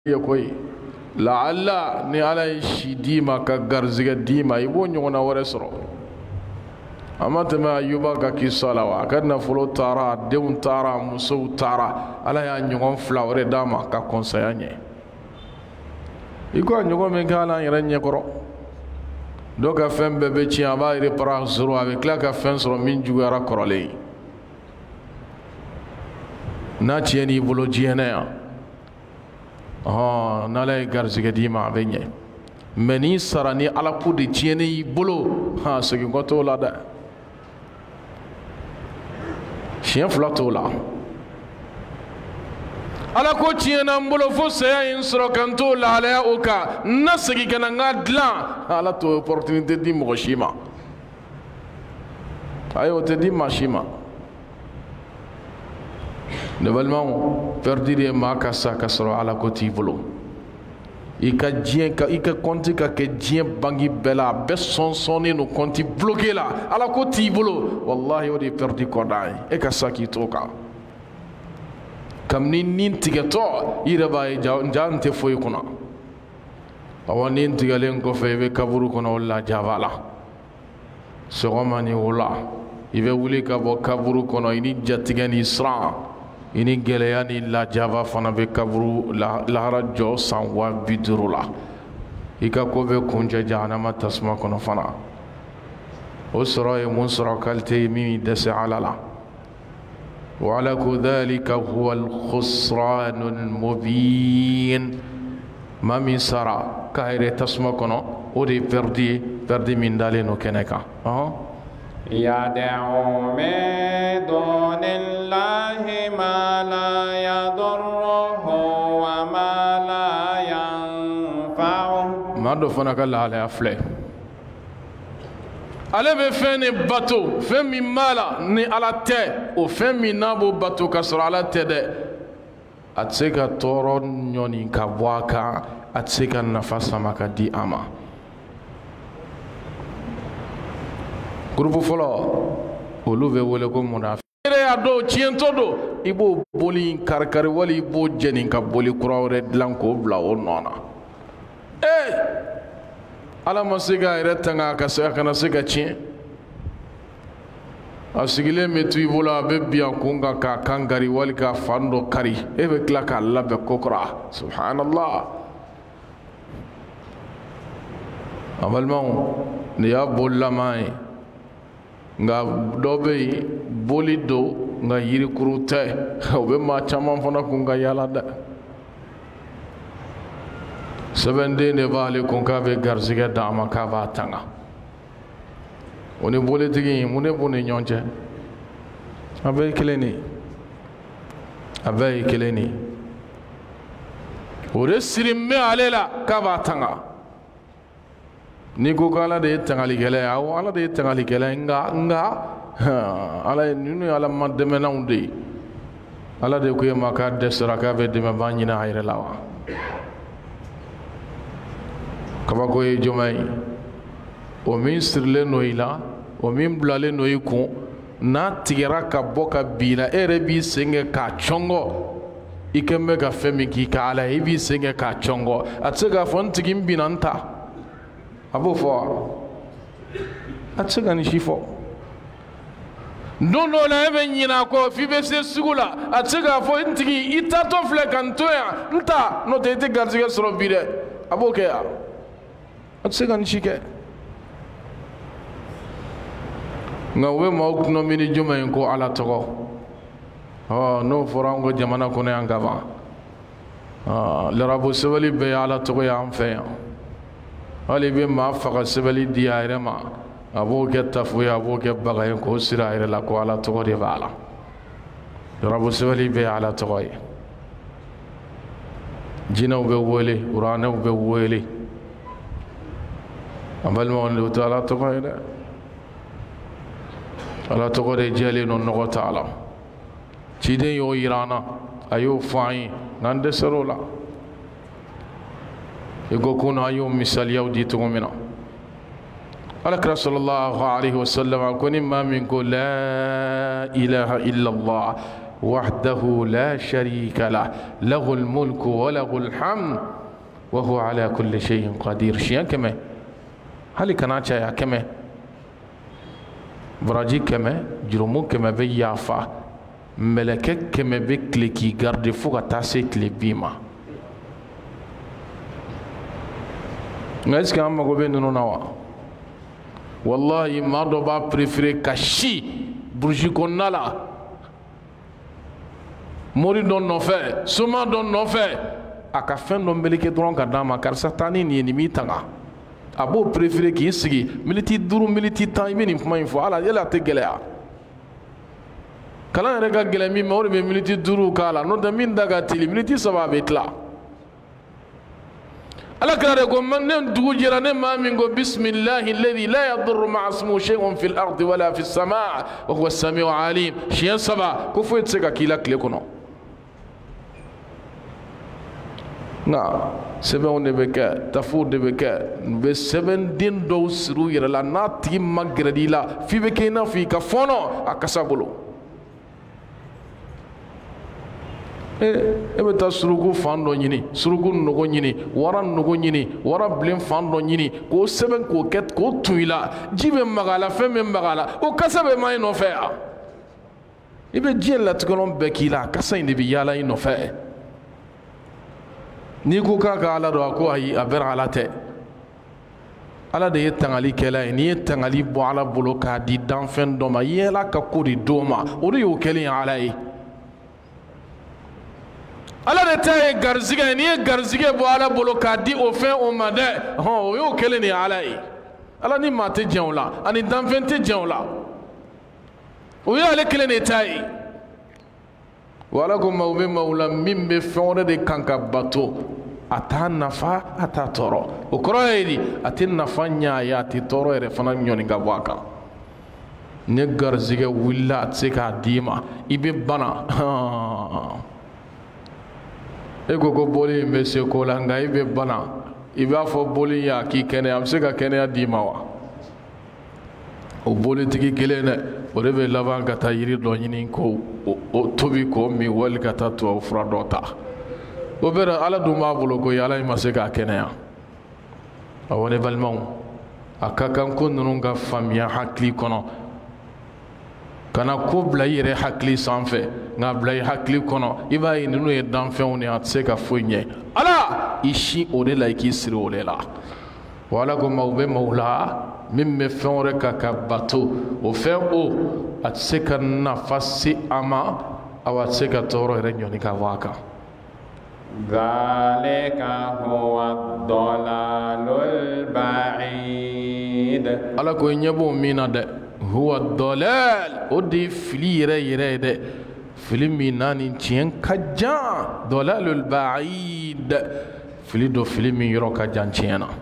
يكوي لعل ني على شي ديما كغرزغ ديما يبو نيونا ورسرو اما تما ايوبا كي صلاوا كدنا فلو تارا ديون تارا مسو تارا على يا نيون فلاور داما كا كونساياني يكو نيون من كالا يرني كرو دوكا فم بيبي تي ابا ريبرا زرو avec la ka fin sur min jugara korole na tieni bolo jiena nalay garziga dima benye meni sarani ala kudi tieni bolo ha segi goto la da chien flato la ala ko tiena bolo fo se insro kanto la ala oka nasigi kana ngadla ala to opportunité di moshima ayo te di mashima nouvellement perdu de makasa kasro ala koti bolo ika dien ka ika konti ka ke dien bangi bela be sonsoni no konti bloqué la ala koti bolo wallahi o de perdu kodai e ka saki toka kam nin tigato ira bay jante foy kuna awani tigalen ko fe kaburu kono wala javala sogomani wala ibe wuli ka bo kaburu kono ini jatigani isra ini geleyani la java fana be kaburu la harajo sanwa bidurula ika ko be kunja jahanama tasma kono fana usra e munsra kalte mi dase alala wa ala dhalika huwa al-khusran al-mubin ma min sara kaire tasma kono o de perdi min dale no keneka يدعو من دون الله ما لا يضره وما لا ينفعه ما دو فنك الله على أفلي ale be fɛn ni bato fɛn min b'a la ni ala tɛ o fɛn min n'a b'o bato ka sɔrɔ ala tɛ dɛ a tɛ se ka tɔɔrɔ ɲɔni ka bɔ a kan a tɛ se ka nafa sama ka di a ma groupe fɔlɔ olu bɛ wele ko munafi yɛrɛ y'a dɔn tiɲɛtɔ don i b'o boli kari-kari wali i b'o jɛni ka boli kura wɛrɛ dilan k'o bila o nɔ na ala ma se k'a yɛrɛ tanga a kana se ka tiɲɛ a sigilen bɛ to i bolo a bɛ bin a kun kan k'a kan kari wali k'a fan dɔ kari e bɛ tila k'a labɛn kokura subhanallah a balimaw nin y'a bolilaman ye nga dɔ bɛ yen boli do nga yirikuru tɛ o bɛ maa caman fana kun ka yala dɛ sɛbɛnden de b'ale kun k'a bɛ garizigɛ d'a ma k'a b'a tanga o ni bolitigi mun de b'u ni ɲɔgɔn cɛ a bɛɛ ye kelen de a bɛɛ ye kelen de o de sirin bɛ ale la k'a b'a tanga ni ko ala de ye tangalikɛla ye awɔ ala de ye tangalikɛla ye nka ala ye ninnu ye ala ma dɛmɛnanw de ye ala de ko e ma k'a dɛsɛra k'a bɛ dɛmɛba ɲini a yɛrɛ la wa kabako ye jumɛn ye o min sirilen do i la o min bilalen do i kun n'a tigɛra ka bɔ ka bin i la e yɛrɛ b'i sen kɛ k'a cɔngɔ i kɛn bɛ ka fɛn min k'i ka ala ye i b'i sen kɛ k'a cɔngɔ a tɛ se k'a fɔ n tigi n binna n ta a b'o fɔ wa a tɛ se ka nin si fɔ don dɔw la e bɛ ɲinɛ a kɔ f'i bɛ se sugu la a tɛ se k'a fɔ n tigi i taatɔ filɛ ka n to yan n ta n'o tɛ i tɛ garizigɛ sɔrɔ bi dɛ a b'o kɛ yan a tɛ se ka nin si kɛ nka u bɛ maaw kunna ni jumɛn ye ko ala tɔgɔ n'o fɔra an ko jamana kɔnɔ yan ka ban larabu sɛbɛnni bɛɛ ye ala tɔgɔ ye an fɛ yan hali bɛ maa faga sɛbɛnni di a yɛrɛ ma a b'o kɛ tafu ye a b'o kɛ baga ye k'o siri a yɛrɛ la ko ala tɔgɔ de b'a la larabu sɛbɛnni bɛɛ ye ala tɔgɔ ye jinɛw bɛ wele uranɛw bɛ wele a balimaw o tɛ ala tɔgɔ ye dɛ ala tɔgɔ de jɛlen don nɔgɔ t'a la ciden y'o yira an na a y'o fɔ an ye n'an dɛsɛr'o la i ko ko an y'o misaliyaw di cogo min na alakira sallallahu alaihi wasallam ko ni maa min ko la ilaha illallah وحده لا شريك له له الملك وله الحمد وهو على كل شيء قدير. شيئا كما هل كان يا كما براجي كما جرمو كما بيافا ملكك كما بكلكي غارد فوق تاسيت لبيما ناس كان ما غوبين نوا والله ما دوبا بريفيري كاشي برجي كونالا mori don nɔfɛ suma don nɔfɛ a ka fɛn dɔ meleke dɔrɔn ka d'a ma karisa taa ni nin ye nin b'i tanga a b'o préféré k'i sigi miniti 5 miniti 10 i bɛ nin kuma in fɔ ala yala a tɛ gɛlɛya kalan yɛrɛ ka gɛlɛn min ma o de bɛ miniti 5 k'a la n'o tɛ min da ka teli miniti 3 a bɛ tila ala kira de ko ne dugu jɛra ne maa min ko bisimilahi ladi la yadurru ma'a ismihi shay'un fil ardi wala fis samaa wa huwa as-sami'u alim siɲɛ 3 ko foyi tɛ se ka k'i la tile kɔnɔ nka sɛbɛnw de bɛ kɛ tafow de bɛ kɛ n bɛ sɛbɛnden dɔw siri u yɛrɛ la n'a tigi ma gɛrɛ i la f'i bɛ kɛ i n'a fɔ i ka fɔɔnɔ a kasa bolo e bɛ taa suruku fan dɔ ɲini suruku nogo ɲini wara nogo ɲini wara bilen fan dɔ ɲini k'o sɛbɛn k'o kɛ k'o tun i la ji bɛ maga a la fɛn bɛ maga a la o kasa bɛ ma i nɔfɛ yan i bɛ diɲɛ latigɛlanw bɛɛ k'i la kasa in de bɛ yaala i nɔfɛ n'i ko k'a ka ala dɔn a ko ayi a bɛra ala tɛ ala de ye tangali kɛla ye n'i ye tangali bɔ ala bolo k'a di danfɛn dɔ ma i ye ala ka ko de d'o ma o de y'o kɛlen ye ala ye ala de ta ye garizigɛ ye n'i ye garizigɛ bɔ ala bolo k'a di o fɛn o ma dɛ o y'o kɛlen de ye ala ye ala ni maa tɛ jɛn o la ani danfɛn tɛ jɛn o la o y'ale kelen de ta ye wala ko maaw bɛ maaw la min bɛ fɛn wɛrɛ de kan ka bato a t'a nafa a t'a tɔɔrɔ o kɔrɔ ye di a tɛ nafa ɲɛ a ye a tɛ tɔɔrɔ yɛrɛ fana ɲɔni ka bɔ a kan ni garizigɛ wulila a tɛ se k'a d'i ma i bɛ bana e ko ko bɔli in bɛ se ko la nka i bɛ bana i b'a fɔ bɔli in a k'i kɛnɛya a bɛ se ka kɛnɛya d'i ma wa o bolitigi kelen dɛ o de bɛ laban ka taa yiri dɔ ɲini ko o tobi k'o min wali ka taa tubabu fura dɔ ta o bɛɛ ala dun b'a bolo ko ala in ma se k'a kɛnɛya awɔ ne balimaw a ka kan ko ninnu ka faamuya hakili kɔnɔ kana ko bila i yɛrɛ hakili sanfɛ nka bila i hakili kɔnɔ i b'a ye ninnu ye danfɛnw de a tɛ se ka foyi ɲɛ ala i si o de la i k'i siri o de la wala ko maaw bɛ maaw la min bɛ fɛn wɛrɛ kan ka bato o fɛn o a tɛ se ka nafa se a ma awa a tɛ se ka tɔɔrɔ yɛrɛ ɲɔni ka bɔ a kan ذلك هو الضلال البعيد ala ko i ɲɛ b'o min na dɛ huwa dalal o de ye fili yɛrɛ yɛrɛ ye dɛ fili min n'a ni tiɲɛ ka jan dalalul ba'id fili dɔ fili min yɔrɔ ka jan tiɲɛ na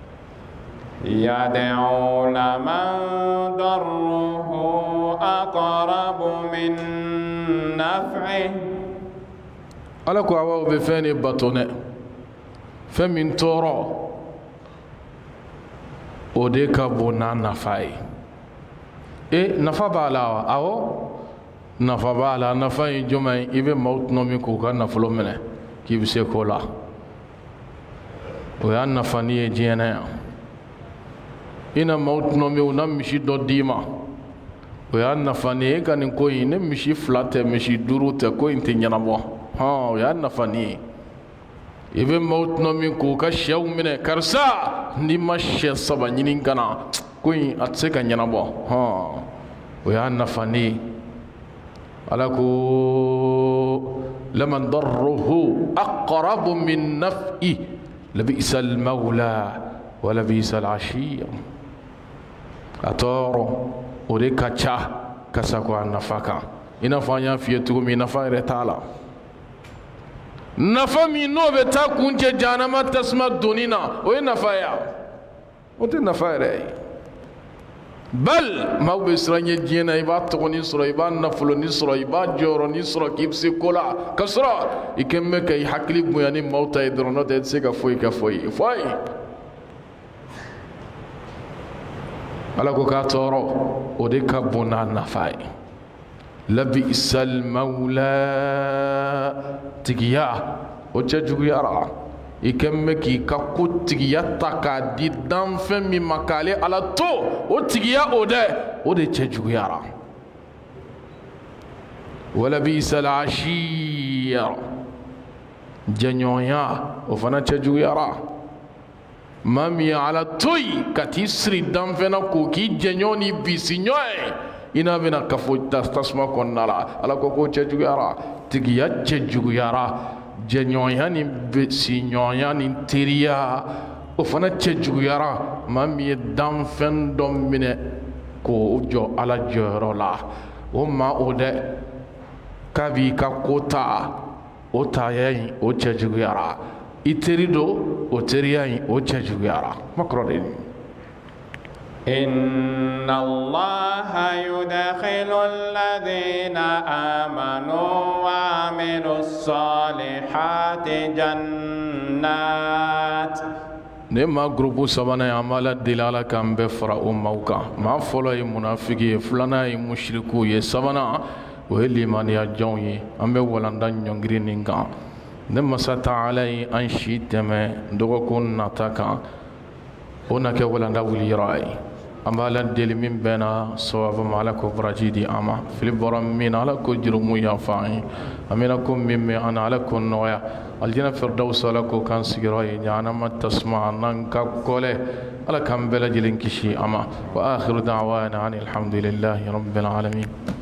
يدعو لمن ضره أقرب من نفعه ala ko awa o bɛ fɛn de bato dɛ fɛn min tɔɔrɔ o de ka bon n'a nafa ye nafa b'a la wa awɔ nafa b'a la nafa ye jumɛn ye i bɛ maaw tɔnɔ min k'u ka nafolo minɛ k'i bɛ se k'o la o y'a nafa ni ye diɲɛ na yan i na maaw tɔnɔ min u na misi dɔ d'i ma o y'a nafa ni ye e ka nin ko in ne misi 2 tɛ misi 5 tɛ ko in tɛ ɲɛnabɔ o y'a nafa ni ye i bɛ maaw tɔnɔ min k'u ka sɛw minɛ karisa n'i ma sɛ 3 ɲini ka na ko in a tɛ se ka ɲɛnabɔ o y'a nafa ni ye ala ko laman darruhu aqrabu min naf'i labisa al-mawla wa labisa al-ashir a tɔɔrɔ o de ka ca ka sago a nafa kan i n'a fɔ an y'a f'i ye cogo min nafa yɛrɛ t'a la nafa min n'o bɛ taa kun cɛ jahanama tasuma donni na o ye nafa ye o tɛ nafa yɛrɛ ye bal maaw bɛ siran ɲɛ diɲɛ na i b'a tɔgɔnin sɔrɔ i b'a nafolonin sɔrɔ i b'a jɔyɔrɔnin sɔrɔ k'i bɛ se ko la ka sɔrɔ i kɛlen bɛ ka i hakili bonya ni maaw ta ye dɔrɔn n'o tɛ i tɛ se ka foyi kɛ foyi ye fɔ a ye ala ko k'a tɔɔrɔ o de ka bon n'a nafa ye لبئس المولى تجيا وجهجو يرى ikemeki ka ko tigiya ta ka di dan fɛn min ma k'ale ala to o tigiya o de cɛ juguyara wala bi'sal ashir jɛɲɔgɔnya o fana cɛ juguyara maa min ye ala to yi ka t'i siri danfɛn na k'o k'i jɛɲɔgɔn ni bisi ɲɔgɔn ye i n'a bɛna kafo tasuma kɔnɔna la ala ko k'o cɛ juguyara tigiya cɛ juguyara jɛɲɔgɔnya ni siɲɔgɔnya ni teriya o fana cɛ juguyara maa min ye danfɛn dɔ minɛ k'o jɔ ala jɔyɔrɔ la o maa o dɛ k'a b'i ka ko ta o taaya in o cɛ juguyara i teri do o teriya in o cɛ juguyara ma kɔrɔ de ye إن الله يدخل الذين آمنوا وعملوا الصالحات جنات نما غروب سبانا عمل دلالة كم بفرا أموكا ما فلا المنافقين فلنا المشركو يسبانا وهلي من يجوني أم بولندان ينغرينينغا نما ستعالي أنشي تما دوغكون نتاكا هناك ولندا وليراي أما لدل من بنا صواب مالك براجيدي أما في البرم من على كجرم يافعي أمينكم مما أنا على كن نويا الجنة فردوس على كان سيراي جانا ما تسمع نانكا كله على كم بلا جلين كشي أما وآخر دعوانا عن الحمد لله رب العالمين.